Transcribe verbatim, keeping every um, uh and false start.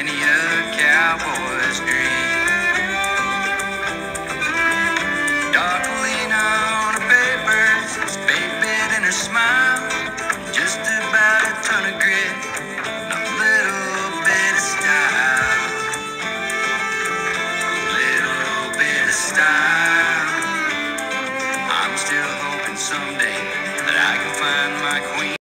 many a cowboy's dream. Dark Lena on her papers, spade bit in her smile, just about a ton of grit, a little bit of style, little bit of style. I'm still hoping someday that I can find my queen.